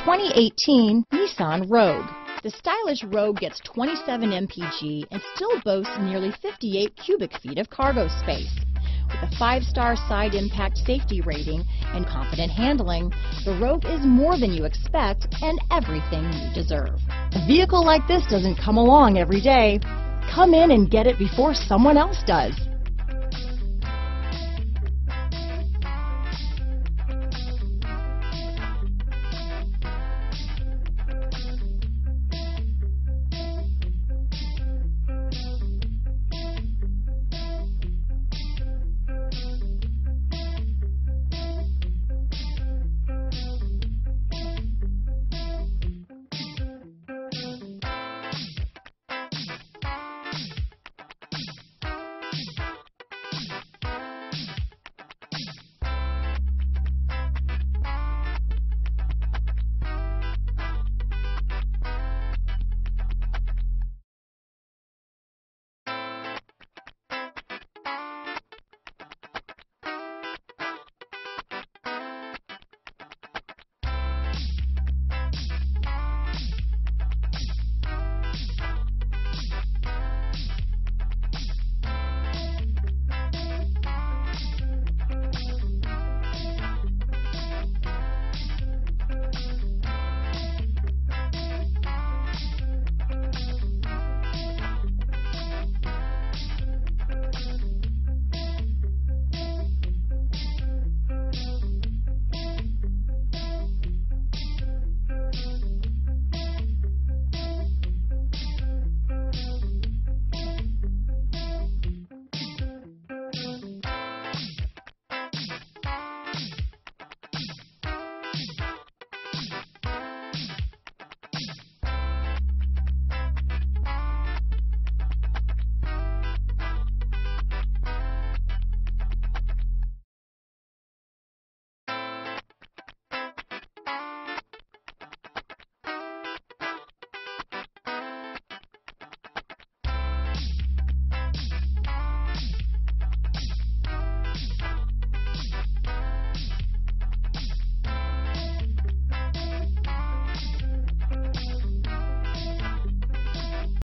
2018 Nissan Rogue. The stylish Rogue gets 27 mpg and still boasts nearly 58 cubic feet of cargo space. With a 5-star side impact safety rating and confident handling, the Rogue is more than you expect and everything you deserve. A vehicle like this doesn't come along every day. Come in and get it before someone else does.